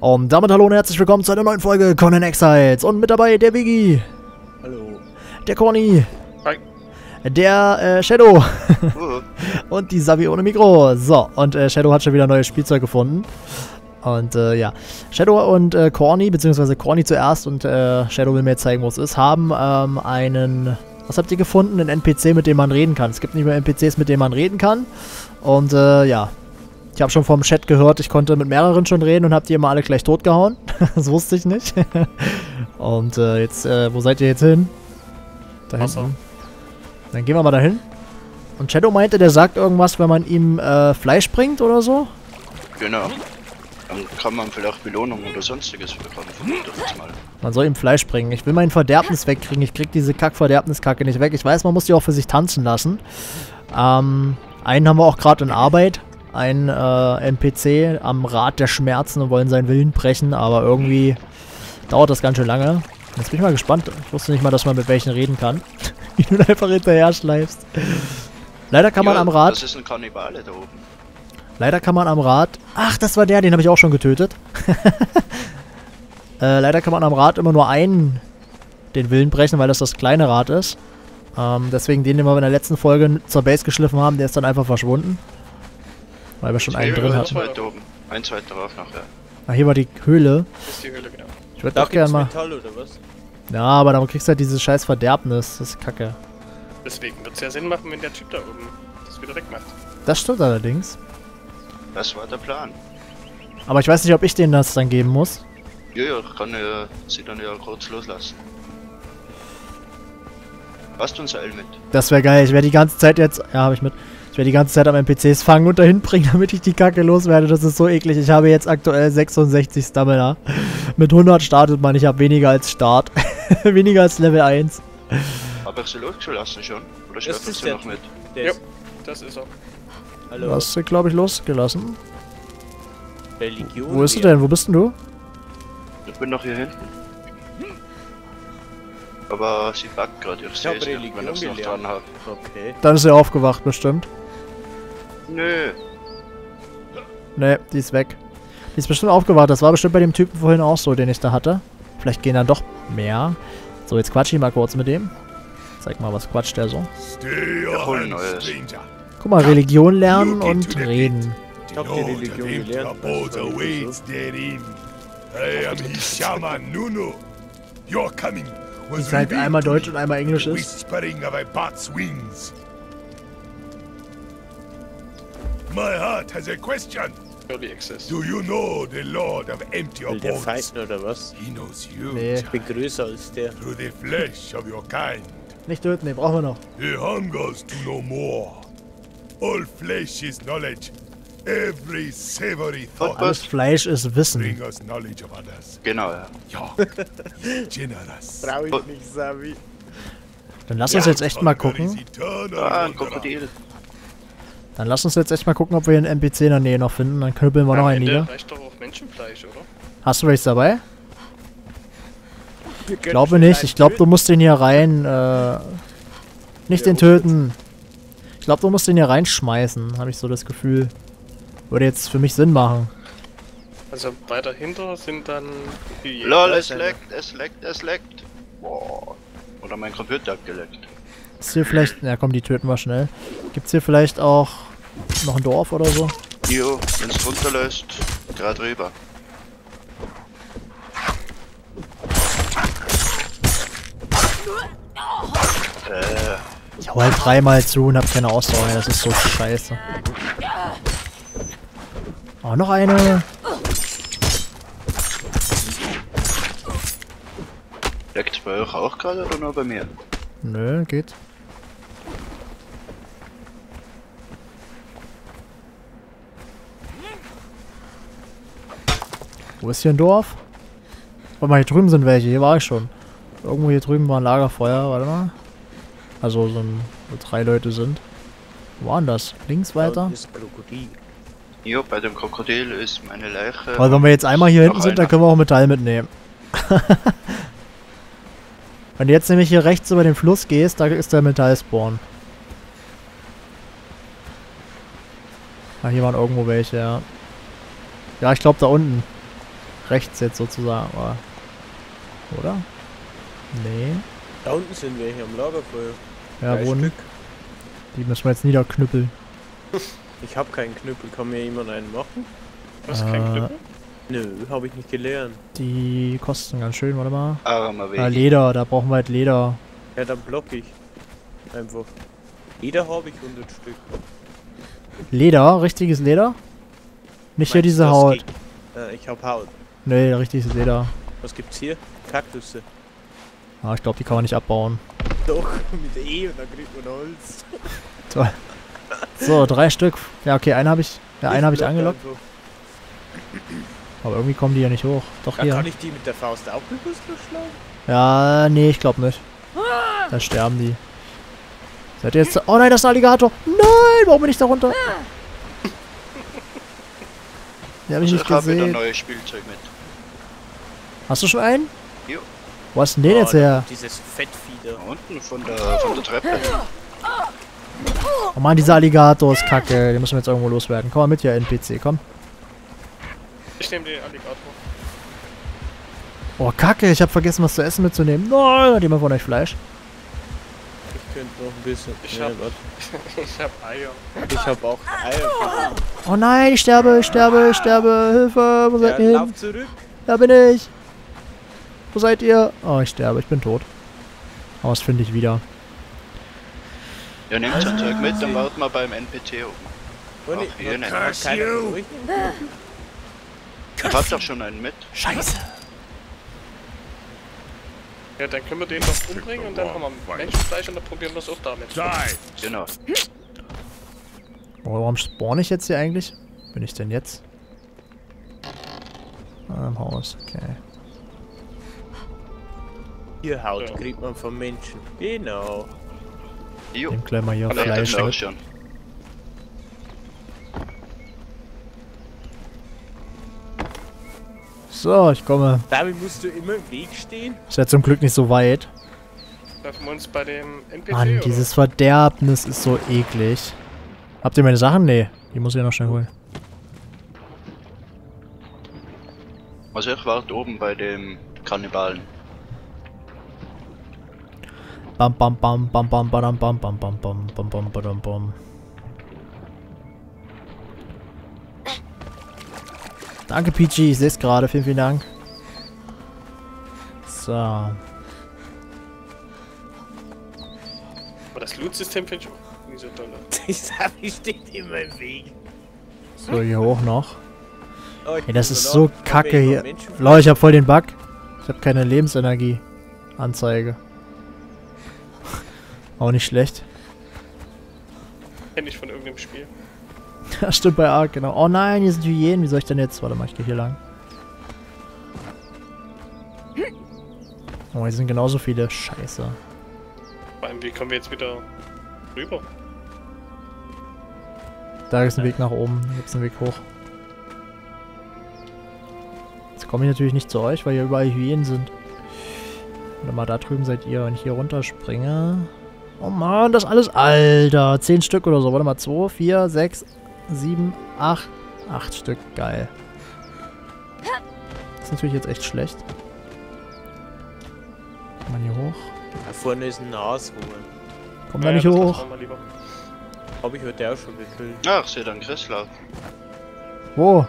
Und damit hallo und herzlich willkommen zu einer neuen Folge Conan Exiles. Und mit dabei der Vigi. Hallo. Der Corny. Hi. Der Shadow. Und die Savi ohne Mikro. So, und Shadow hat schon wieder neues Spielzeug gefunden. Und ja, Shadow und Corny, beziehungsweise Corny zuerst und Shadow will mir jetzt zeigen, wo es ist, haben einen, was habt ihr gefunden? Einen NPC, mit dem man reden kann. Es gibt nicht mehr NPCs, mit denen man reden kann. Und ja, ich habe schon vom Chat gehört, ich konnte mit mehreren schon reden und habt die immer alle gleich totgehauen. Das wusste ich nicht. Und jetzt, wo seid ihr jetzt hin? Da hinten. Dann gehen wir mal dahin. Und Shadow meinte, der sagt irgendwas, wenn man ihm Fleisch bringt oder so. Genau. Dann kann man vielleicht Belohnung oder sonstiges bekommen. Man soll ihm Fleisch bringen. Ich will mein Verderbnis wegkriegen. Ich krieg diese Verderbniskacke nicht weg. Ich weiß, man muss die auch für sich tanzen lassen. Einen haben wir auch gerade in Arbeit. Ein NPC am Rad der Schmerzen und wollen seinen Willen brechen, aber irgendwie dauert das ganz schön lange. Jetzt bin ich mal gespannt. Ich wusste nicht mal, dass man mit welchen reden kann. Wie du einfach hinterher schleifst. Leider kann man am Rad... Das ist ein Kannibale da oben. Leider kann man am Rad... Ach, das war der, den habe ich auch schon getötet. Leider kann man am Rad immer nur einen den Willen brechen, weil das kleine Rad ist. Deswegen den wir in der letzten Folge zur Base geschliffen haben, der ist dann einfach verschwunden. Weil wir schon einen drin hatten. Ein zweiter drauf nachher. Ah, hier war die Höhle. Das ist die Höhle, genau. Ich würde doch gerne mal... Metall oder was? Ja, aber dann kriegst du halt dieses scheiß Verderbnis. Das ist kacke. Deswegen wird es ja Sinn machen, wenn der Typ da oben das wieder wegmacht. Das stimmt allerdings. Das war der Plan. Aber ich weiß nicht, ob ich denen das dann geben muss. Ja, ich kann sie dann ja kurz loslassen. Hast du ein Seil mit? Das wäre geil. Ich werde die ganze Zeit jetzt... Ja, habe ich mit. Ich werde die ganze Zeit am NPCs fangen und dahin bringen, damit ich die Kacke loswerde. Das ist so eklig. Ich habe jetzt aktuell 66 Stamina. Mit 100 startet man. Ich habe weniger als Start. Weniger als Level 1. Habe ich sie losgelassen schon? Oder schläft sie noch mit? Ja, das ist er. Hallo. Du hast sie, glaube ich, losgelassen. Religion. Wo ist sie denn? Wo bist denn du? Ich bin noch hier hinten. Aber sie backt gerade. Ich sehe sie nicht, wenn ich es noch dran habe. Okay. Dann ist sie aufgewacht, bestimmt. Nö. Ne, die ist weg. Die ist bestimmt aufgewacht. Das war bestimmt bei dem Typen vorhin auch so, den ich da hatte. Vielleicht gehen dann doch mehr. So, jetzt quatsch ich mal kurz mit dem. Zeig mal, was quatscht der so. Wir holen Neues. Guck mal, Religion lernen und reden. Ich hab die Religion gelernt. Die halt einmal Deutsch und einmal Englisch ist. My heart has a question. Early Access. Do you know the Lord of Empty Will der Abodes? fighten oder was? He knows you. Nee, Ich bin größer als der. Through the flesh of your kind. nicht töten, den brauchen wir noch. He hungers to know more. All flesh is knowledge. Every savory thought Alles Fleisch ist Wissen. bring us knowledge of others. Genau, ja. York is generous. Trau ich nicht, Savi. Dann lass uns jetzt echt mal Hunger is gucken. eternal Ah, ein wanderer. Krokodil. Dann lass uns jetzt echt mal gucken, ob wir einen NPC in der Nähe noch finden. Dann knüppeln wir noch Am einen Ende nieder. reicht doch auch Menschenfleisch, oder? Hast du welches dabei? Ich glaube nicht. Ich glaube, du musst den hier rein, nicht den töten. Ich glaube, du musst den hier reinschmeißen, habe ich so das Gefühl. Würde jetzt für mich Sinn machen. Also weiter hinter sind dann die... Lol, es leckt, es leckt, es leckt. Boah. Oder mein Computer hat geleckt. Ist hier vielleicht... Ja komm, die töten wir schnell. Gibt's hier vielleicht auch noch ein Dorf oder so? Jo, wenn es runterlässt, gerade rüber. Ich hau halt dreimal zu und hab keine Ausdauer mehr. Das ist so scheiße. Oh, noch eine. Leckt's bei euch auch gerade oder nur bei mir? Nö, geht. Wo ist hier ein Dorf? Warte mal, hier drüben sind welche. Hier war ich schon. Irgendwo hier drüben war ein Lagerfeuer. Warte mal. Also so ein, wo 3 Leute sind. Wo war denn das? Links weiter? Das Krokodil. Jo, bei dem Krokodil ist meine Leiche. Aber wenn wir jetzt einmal hier hinten noch sind, dann einer. können wir auch Metall mitnehmen. Wenn du jetzt nämlich hier rechts über den Fluss gehst, da ist der Metallspawn. Ah, hier waren irgendwo welche, ja. Ja, ich glaube da unten. rechts jetzt sozusagen, oder? Nee. Da unten sind welche am Lagerfeuer. Ja, 3 wohnen. Stück. Die müssen wir jetzt niederknüppeln. Ich hab keinen Knüppel, kann mir jemand einen machen? Du hast keinen Knüppel? Nö, habe ich nicht gelernt. Die kosten ganz schön, warte mal. Armer Weg. Leder, da brauchen wir halt Leder. Ja, dann block ich. Einfach. Jeder habe ich 100 Stück. Leder? Richtiges Leder? Nicht hier Meinst diese du, das Haut. geht? Ich hab Haut. Nee, richtiges Leder. Was gibt's hier? Kaktusse. Ah, ich glaube, die kann man nicht abbauen. Doch, mit E und dann kriegt man Holz. Toll. So, 3 Stück. Ja, okay, einen habe ich. Ja, einen habe ich block angelockt. einfach. Aber irgendwie kommen die ja nicht hoch. Doch, Ja, hier. kann ich die mit der Faust auch bewusst schlagen? Ja, nee, ich glaube nicht. Da sterben die. Seid ihr jetzt... Oh nein, das ist ein Alligator. Nein, warum bin ich da runter? Die habe ich Also nicht ich habe wieder gesehen. neues Spielzeug mit. Hast du schon einen? Jo. Wo hast du denn den jetzt her? Dieses Fettvieh da. Da unten von der Treppe. Oh Mann, dieser Alligator ist kacke. Den müssen wir jetzt irgendwo loswerden. Komm mal mit hier, NPC, komm. Ich nehme den Alligator. Oh, kacke, ich habe vergessen, was zu essen mitzunehmen. Nein, hat jemand von euch Fleisch? Ich könnte noch ein bisschen. Ich Ja, hab- warte. Ich hab Eier. Ich hab auch Eier. Oh nein, ich sterbe, ich sterbe, ich sterbe. Hilfe, wo seid Ja, ihr hin? lauf zurück. Da bin ich. Wo seid ihr? Oh, ich sterbe, ich bin tot. Aber das finde ich wieder. Ja, nehmt sein Zeug mit, dann warten wir beim NPC oben. Und Ach, hier nicht. keiner von euch? Ich hab doch schon einen mit. Scheiße. Ja, dann können wir den noch umbringen und dann haben wir Menschenfleisch und dann probieren wir es auch damit. Die! Genau. Oh, warum spawn ich jetzt hier eigentlich? Bin ich denn jetzt? Ah, im Haus, okay. Hier Haut Ja. kriegt man vom Menschen. Genau. Jo. Nehm gleich mal hier Aber ich hab Fleisch den auch mit. schon. So, ich komme. Damit musst du immer im Weg stehen. Ist ja zum Glück nicht so weit. Treffen wir uns bei dem NPC Mann, oder? dieses Verderbnis ist so eklig. Habt ihr meine Sachen? Nee, die muss ich ja noch schnell holen. Also ich warte oben bei dem Kannibalen. Bam bam bam bam bam badam bam bam bam bam bam bam badam bam. Danke PG, ich sehe es gerade, vielen, vielen Dank. So. Aber das Loot-System finde ich auch nicht so toll. Das Sabi steht immer im Weg. So, hier hoch noch. Oh, ich Ey, das bin ist noch- so hab kacke ich noch hier. Menschenfleisch? Leute, ich hab voll den Bug. Ich habe keine Lebensenergie. Anzeige. Auch nicht schlecht. Kenn ich von irgendeinem Spiel. Ja, stimmt bei Ark, genau. Oh nein, hier sind Hyänen. Wie soll ich denn jetzt? Warte mal, ich gehe hier lang. Oh, hier sind genauso viele. Scheiße. Vor allem, wie kommen wir jetzt wieder rüber? Da ist ein Weg nach oben. Da gibt es einen Weg hoch. Jetzt komme ich natürlich nicht zu euch, weil hier überall Hyänen sind. Warte mal, da drüben seid ihr. Wenn ich hier runterspringe. Oh Mann, das ist alles. Alter, 10 Stück oder so. Warte mal, 2, 4, 6, 7, 8. 8 Stück, geil. Das ist natürlich jetzt echt schlecht. Kann man hier hoch? Da vorne ist ein Nashorn. Komm da nicht das hoch. lassen wir mal lieber. Hab ich heute auch schon gekillt. Ach, seht dann Christlauf. Wo?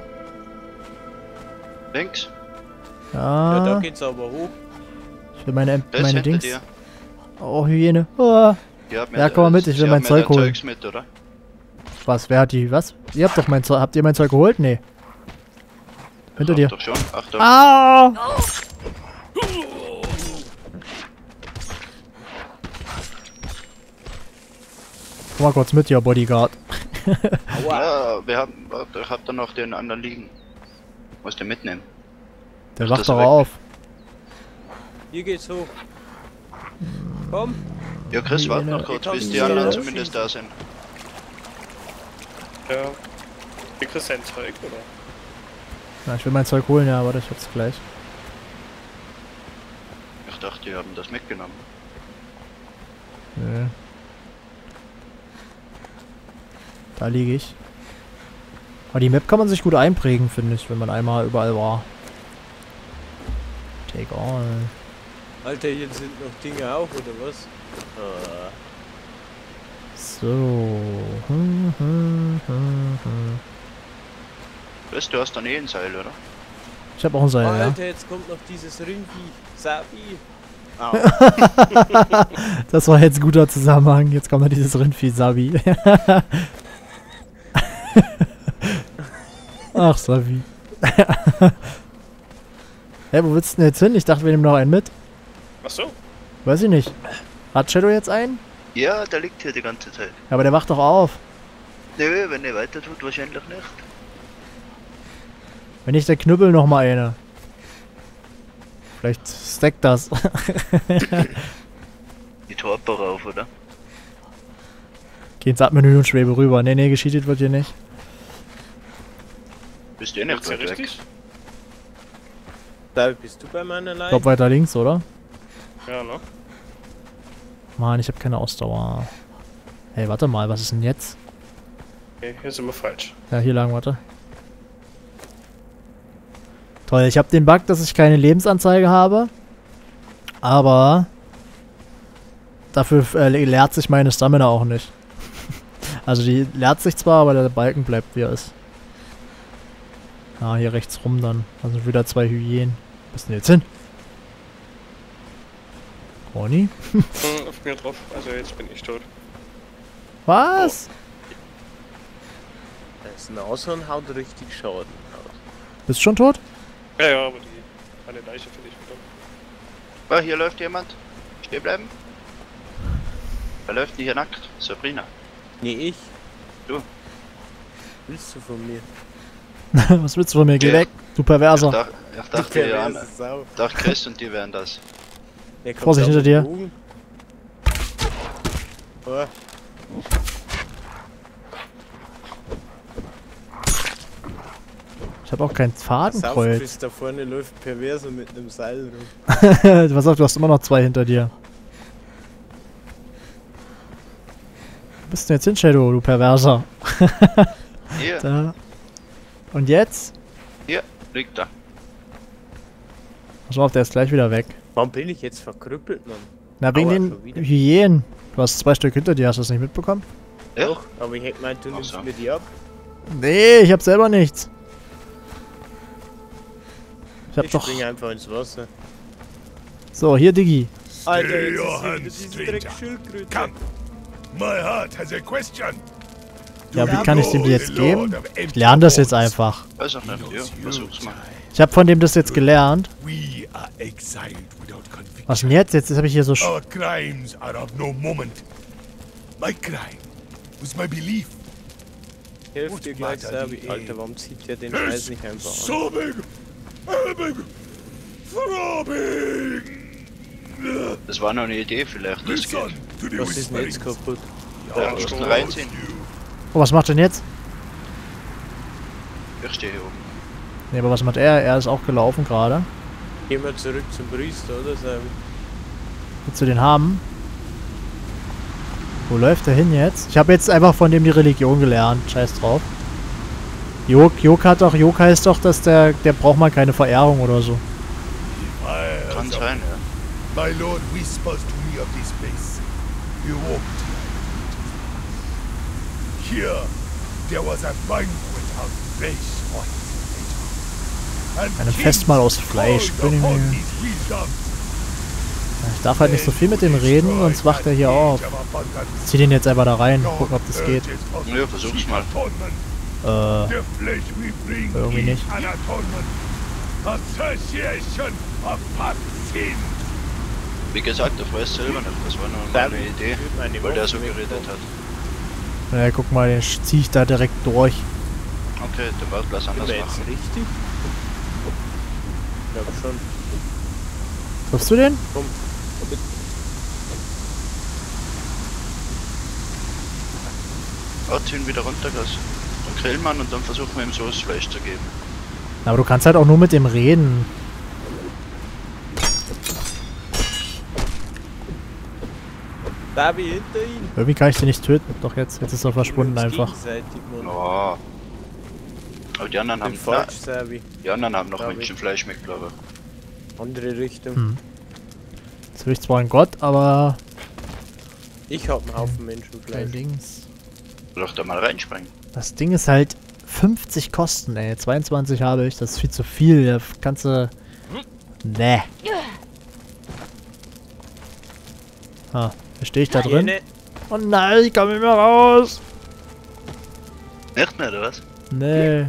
Links. Ja, da Ja, geht's aber hoch. ich will meine Der ist hinter Dings. dir. Oh, Hyäne. Ah. Die hat Ja, komm mal mit, ich will sie mein hat Zeug dein holen. Zeugs mit, oder? Was? Wer hat die. Was? Ihr habt doch mein Zeug. Habt ihr mein Zeug geholt? Nee. Hinter Ach, dir. Doch schon. Achtung. Ah! Komm mal kurz mit, ihr Bodyguard. Aua. Ja, wir haben. Warte, ich hab da noch den anderen liegen. Muss den mitnehmen. Der Ach, wacht das doch ist weg. auf. Hier geht's hoch. Komm. Ja, Chris, warte Hyäne. noch kurz, Ich bis kann die nicht anderen schießen. zumindest da sind. Ja. Du kriegst dein Zeug, oder? Na, ich will mein Zeug holen, ja, warte, ich hab's gleich. Ich dachte, die haben das mitgenommen. Nö. Da liege ich. Aber die Map kann man sich gut einprägen, finde ich, wenn man einmal überall war. Take all. Alter, hier sind noch Dinge auch, oder was? So. Weißt du, hast dann eh ein Seil, oder? Ich hab auch ein Seil, ja. Alter, jetzt kommt noch dieses Ringvieh. Sabi. Au. Das war jetzt ein guter Zusammenhang. Jetzt kommt noch dieses Rindvieh Sabi. Ach, Sabi. Hä, wo willst du denn jetzt hin? Ich dachte, wir nehmen noch einen mit. Ach so. Weiß ich nicht. Hat Shadow jetzt einen? Ja, der liegt hier die ganze Zeit. Aber der wacht doch auf. Nö, wenn er weiter tut, wahrscheinlich nicht. Wenn nicht, der Knüppel noch mal eine. Vielleicht stackt das. Die Torpe rauf, oder? Geh ins Abmenü und schwebe rüber. Nee, gescheatet wird hier nicht. Bist du eh nicht Ist ja weit weg? richtig? Sabi, bist du bei meiner Ich Leiche? glaube weiter links, oder? Ja, ne? Mann, ich habe keine Ausdauer. Hey, warte mal, was ist denn jetzt? Okay, hier sind wir falsch. Ja, hier lang, warte. Toll, ich habe den Bug, dass ich keine Lebensanzeige habe. Aber dafür leert sich meine Stamina auch nicht. Also die leert sich zwar, aber der Balken bleibt wie er ist. Ah, hier rechts rum dann. Also wieder 2 Hyänen. Was ist denn jetzt hin? Conny? Auf mir drauf. Also jetzt bin ich tot. Was? Das Nashorn haut richtig Schaden aus. Bist du schon tot? Ja, aber meine Leiche finde ich wieder. Ah, hier läuft jemand. Stehen bleiben. Wer läuft denn hier nackt? Sabrina. Nee, ich. Du. Willst du von mir? Was willst du von mir? Geh Ja. weg, du Perverser. Ich dachte, ja, dachte Chris und die wären das. Vorsicht hinter dir. Oh. Ich habe auch kein Fadenkreuz. Saufquiz, da vorne läuft Perverser mit einem Seil rum. Pass auf, du hast immer noch 2 hinter dir. Wo bist du denn jetzt hin, Shadow, du Perverser? Hier, Da. Und jetzt? hier, liegt da. Pass auf, der ist gleich wieder weg. Warum bin ich jetzt verkrüppelt, Mann? Na, wegen Aua, den schon wieder. Hyänen. Du hast 2 Stück hinter dir, hast du das nicht mitbekommen? Ja? Doch, aber ich hätte gemeint, du Ach nimmst so. mir die ab. Nee, ich hab selber nichts. Ich hab Ich doch... springe einfach ins Wasser. So, hier, Diggi. Alter, Stay jetzt your ist wieder hands, diese stranger. Dreckschildkröte. Come. My heart has a question. Ja, Do wie you kann ich dem know die jetzt the geben? Lord of Ich lerne das jetzt Empire einfach. Weiß auch nicht, ja, versuch's mal. Ich hab von dem das jetzt gelernt. We are exiled without conviction. Was denn jetzt? Jetzt habe ich hier so... Our crimes are of no moment. My crime was my belief. Hilf dir gleich, Sabi. Alter, warum zieht der den Scheiß nicht einfach an? Sobbing, ebbing, throbbing. Das war noch eine Idee vielleicht, das Listen geht. to the Was ist denn jetzt whisperings. kaputt? Ja, musst du reinziehen. Oh, was macht denn jetzt? Ich stehe hier oben. Nee, aber was macht er? Er ist auch gelaufen gerade. Gehen wir zurück zum Priester, oder, Sabi? Willst du den haben? Wo läuft der hin jetzt? Ich habe jetzt einfach von dem die Religion gelernt. Scheiß drauf. Jok hat doch... Jok heißt doch, dass der braucht mal keine Verehrung oder so. Kann sein, ja. My lord whispers to me of this place. You walked here. There was a banquet of flesh on it. And Ein kings Festmahl aus Fleisch. called Bin ich upon mir- his wisdom. Ich darf halt nicht so viel mit dem reden, sonst wacht er hier auf. Ich zieh den jetzt einfach da rein, gucken, ob das geht. Ja, versuch's mal. The flesh we bring Irgendwie is nicht. an atonement. Association of past sin. Wie gesagt, der weiß selber nicht. Das war nur meine Idee, weil der so geredet hat. Ja, guck mal, den zieh ich da direkt durch. Okay, der wird was anderes Sind wir jetzt machen. richtig? Ich glaube schon. Triffst du den? Komm. Ziehen wieder runter, Gas. Dann grillen wir ihn und dann versuchen wir ihm so das Fleisch zu geben. Aber du kannst halt auch nur mit dem reden. Sabi, hinter ihm. Irgendwie kann ich den nicht töten. Doch jetzt ist er verschwunden Wir einfach. uns gegenseitig, Mann. Oh. Aber die anderen Ich haben, bin falsch, Sabi. die anderen haben noch Glaub ich. Menschenfleisch mit, glaube Andere Richtung. Hm. Jetzt will ich zwar ein Gott, aber Ich hab einen Haufen kein Menschenfleisch. Dings. Soll ich da mal reinspringen? Das Ding ist halt 50 Kosten, ey. 22 habe ich, das ist viel zu viel. Da kannst du... Nee. Ah, hier stehe ich da drin. Ne, Oh nein, ich komme nicht mehr raus. Nicht mehr, oder was? Nee.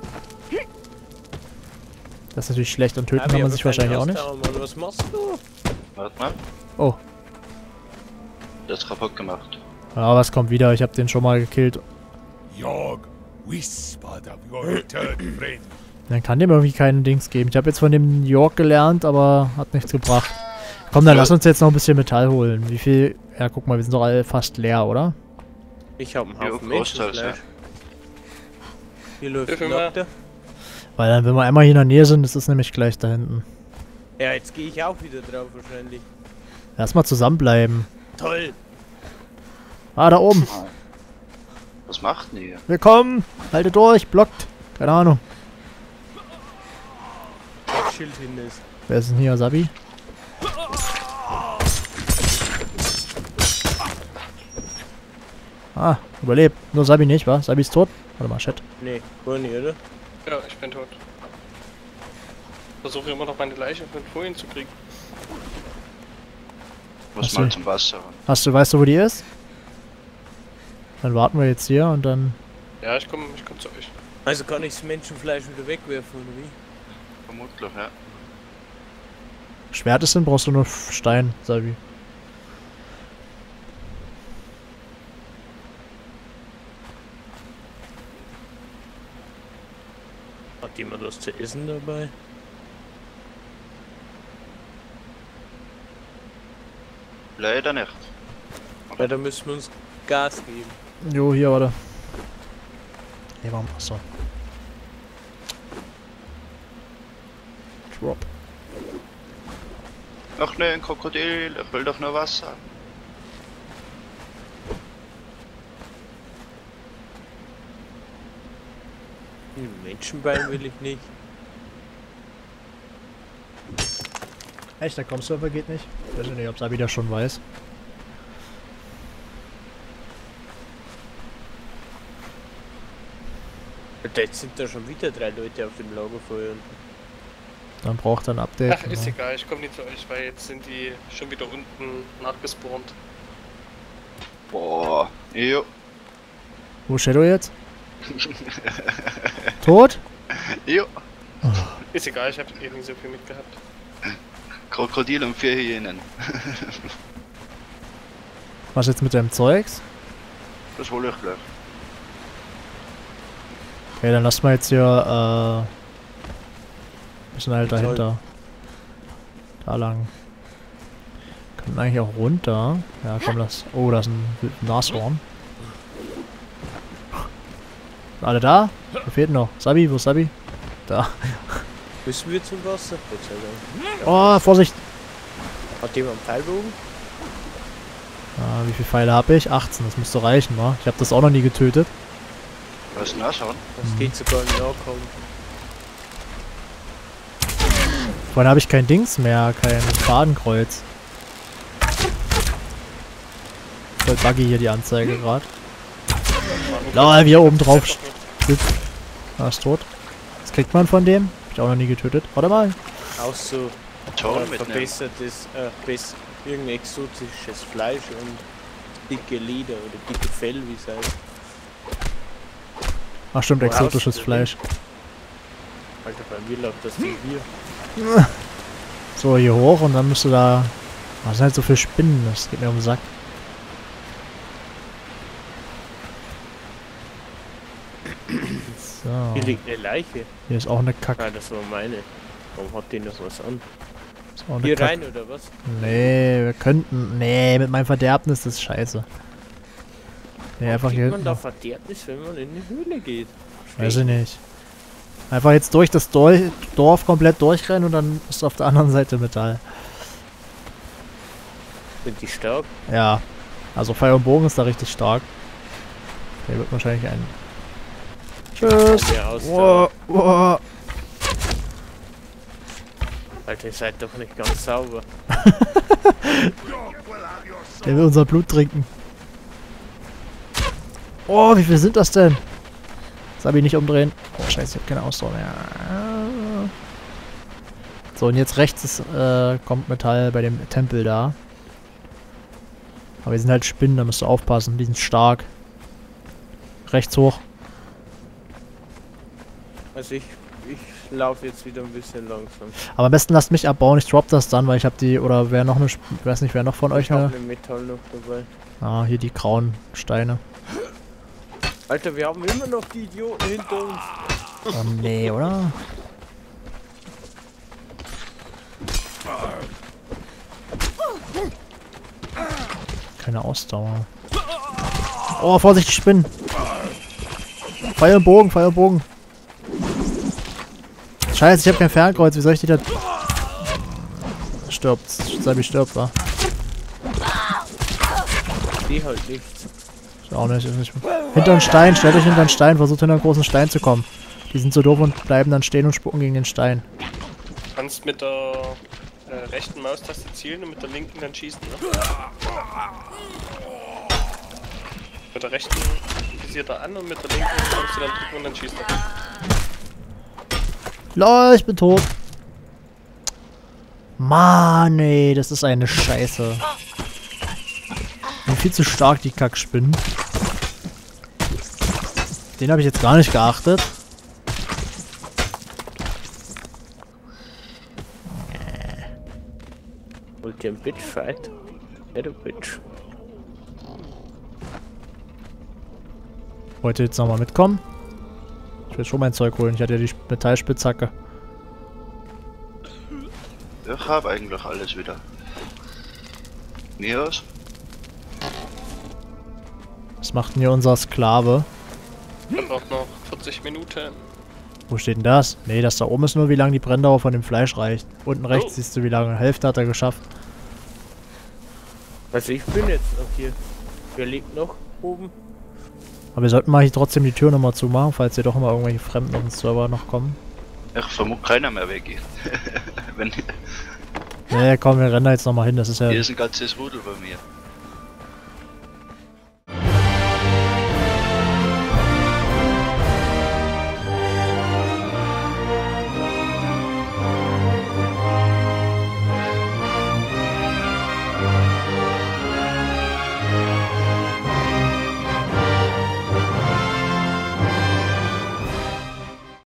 Das ist natürlich schlecht und töten kann man sich wahrscheinlich auch nicht. Mann, was machst du? Warte mal. Oh. Das ist kaputt gemacht. Ja, was kommt wieder? Ich habe den schon mal gekillt. York whispered of your returned friend. Dann kann dem irgendwie keinen Dings geben. Ich habe jetzt von dem York gelernt, aber hat nichts gebracht. Komm, dann lass uns jetzt noch ein bisschen Metall holen. Wie viel? Ja, guck mal, wir sind doch alle fast leer, oder? Ich hab einen Jo, Haufen Großteils, Menschenfleisch. Hier läuft Hilfe ein mal. Doktor. Weil dann, wenn wir einmal hier in der Nähe sind, ist es nämlich gleich da hinten. Ja, jetzt gehe ich auch wieder drauf wahrscheinlich. Erstmal zusammenbleiben. Toll! Ah, da oben. Was macht denn ihr? Willkommen. Haltet durch. Blockt. Keine Ahnung. Das Schild hinten ist. Wer ist denn hier? Sabi? Ah, überlebt. Nur Sabi nicht, wa? Sabi ist tot. Warte mal, Chat. Nee, gar nicht, oder? Ja, ich bin tot. Versuche immer noch meine Leiche von vorhin zu kriegen. Muss Ach so. mal zum Wasser. Weißt du, wo die ist? Dann warten wir jetzt hier und dann... Ja, ich komm zu euch. Also kann ich das Menschenfleisch wieder wegwerfen, oder wie? Vermutlich, ja. Schwert ist denn, brauchst du nur Stein, Sabi. Hat jemand was zu essen dabei? Leider nicht. Weil da müssen wir uns Gas geben. Jo, hier, warte. Nee, warum? Achso. Drop. Ach ne, ein Krokodil, ich will doch nur Wasser. Ein Menschenbein will ich nicht. Echt, der Com-Server geht nicht? Ich weiß nicht, ob Sabi das schon weiß. Jetzt sind da schon wieder 3 Leute auf dem Lagerfeuer. Dann braucht er ein Update. Ach, ist genau. egal, ich komme nicht zu euch, weil jetzt sind die schon wieder unten nachgespawnt. Boah. Jo. Wo ist Shadow jetzt? Tot? Jo. Ist egal, ich habe eh nicht so viel mitgehabt. Krokodil und 4 Hyänen. Was jetzt mit deinem Zeugs? Das hole ich gleich. Okay, dann lass mal jetzt hier, bisschen halt Metall. dahinter. Da lang. Können eigentlich auch runter. Ja, komm, lass. Oh, da ist ein Nashorn. Sind alle da? Wer fehlt noch? Sabi, wo ist Sabi? Da. Müssen wir zum Wasser? Gott sei Dank. Oh, Vorsicht! Hat jemand einen Pfeilbogen? Ah, wie viele Pfeile habe ich? 18, das müsste reichen, wa? Ich habe das auch noch nie getötet. Was nachschauen? Das geht sogar im Nachkommen. Vorhin habe ich kein Dings mehr, kein Fadenkreuz. Voll buggy hier die Anzeige gerade. Lol, wie er oben drauf sitzt. Ah, ist tot. Was kriegt man von dem? Hab ich auch noch nie getötet. Warte mal. Auch so Ton mitnehmen. verbessertes, irgendein exotisches Fleisch und dicke Leder oder dicke Fell, wie es heißt. Ach stimmt, Wo exotisches hast du Fleisch. Alter, bei mir läuft das Ding hier. So, hier hoch und dann müsste da... Was sind halt so viele Spinnen? Das geht mir um den Sack. So. Hier liegt eine Leiche. Hier ist auch eine Kacke. Ah, das war meine. Warum hat die noch was an? Ist auch eine Hier Kacke. rein oder was? Nee, wir könnten... Nee, mit meinem Verderbnis ist das scheiße. Nee, einfach hier Kriegt man hinten. da Verderbnis, wenn man in die Höhle geht? Weiß ich nicht. Einfach jetzt durch das Dorf komplett durchrennen und dann ist auf der anderen Seite Metall. Sind die stark? Ja. Also Pfeil und Bogen ist da richtig stark. Der wird wahrscheinlich ein... Tschüss! Mehr aus Wow, wow. Alter, ihr seid doch nicht ganz sauber. Der will unser Blut trinken. Oh, wie viel sind das denn? Sabi, nicht umdrehen. Oh, scheiße, ich hab keine Ausdauer mehr. So, und jetzt rechts ist, kommt Metall bei dem Tempel da. Aber wir sind halt Spinnen, da musst du aufpassen. Die sind stark. Rechts hoch. Also ich laufe jetzt wieder ein bisschen langsam. Aber am besten lasst mich abbauen, ich drop das dann, weil ich habe die, oder wer noch eine, weiß nicht, wer noch von euch Ich habe eine... eine Metall noch dabei. Ah, hier die grauen Steine. Alter, wir haben immer noch die Idioten hinter uns. Oh nee, oder? Keine Ausdauer. Oh, Vorsicht, die Spinnen! Feuer im Bogen, Feuer im Bogen! Scheiße, ich habe kein Fernkreuz, wie soll ich die da... Stirbt, Sabi stirbt, wa? Die halt nichts. Ist auch nicht, ist nicht... Hinter einen Stein, stellt euch hinter einen Stein, versucht hinter einen großen Stein zu kommen. Die sind so doof und bleiben dann stehen und spucken gegen den Stein. Du kannst mit der rechten Maustaste zielen und mit der linken dann schießen, ne? Mit der rechten visiert er an und mit der linken kannst du dann drücken und dann schießt er. LOL, ich bin tot. Mann, ey, das ist eine Scheiße. Sind viel zu stark, die Kackspinnen. Den habe ich jetzt gar nicht geachtet. Wollt ihr ein Bitch fight? Ja, du Bitch. Wollt ihr jetzt nochmal mitkommen? Ich will schon mein Zeug holen. Ich hatte ja die Metallspitzhacke. Ich habe eigentlich alles wieder. Nios? Was macht denn hier unser Sklave? Er braucht noch 40 Minuten. Wo steht denn das? Nee, das da oben ist nur, wie lange die Brenndauer von dem Fleisch reicht. Unten rechts siehst du, wie lange. Hälfte hat er geschafft. Also ich bin jetzt noch hier. Wer liegt noch oben? Aber wir sollten mal hier trotzdem die Tür nochmal zumachen, falls hier doch mal irgendwelche Fremden auf den Server noch kommen. Ich vermute keiner mehr weggehen. Wenn Nee, komm, wir rennen da jetzt nochmal hin. Das ist ja... hier ist ein ganzes Rudel bei mir.